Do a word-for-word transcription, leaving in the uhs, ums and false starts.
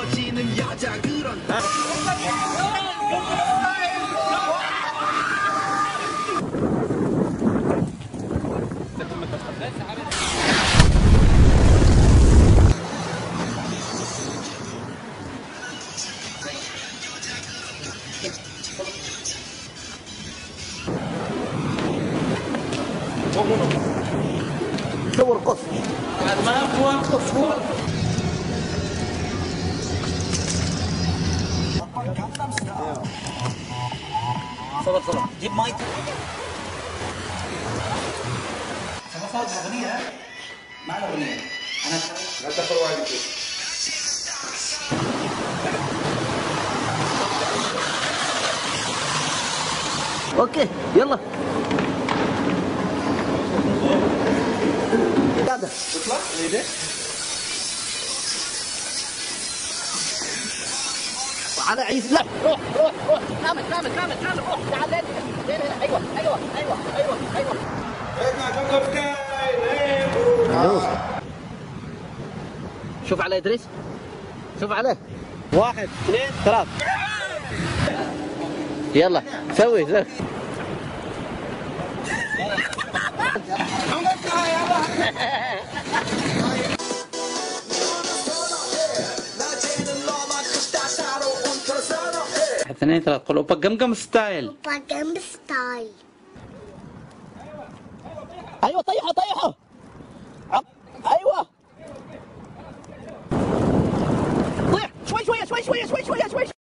صور قص ما هو قص هو صور صور جيب مايك صور صوت الاغنيه مع الاغنيه انا لا تدخل واحد اوكي يلا هذا اطلع ليدك على عيسى لا روح روح روح كامل كامل كامل كامل روح تعال لين لين هنا ايوه ايوه ايوه ايوه ايوه ايوه شوف على ادريس شوف عليه واحد اثنين ثلاث يلا سوي سوي اثنين ثلاث قول اوبا قمقم ستايل اوبا قمقم ستايل ايوه طيحه طيحه ايوه طيح شوي شويه شوي شويه شوي شويه شوي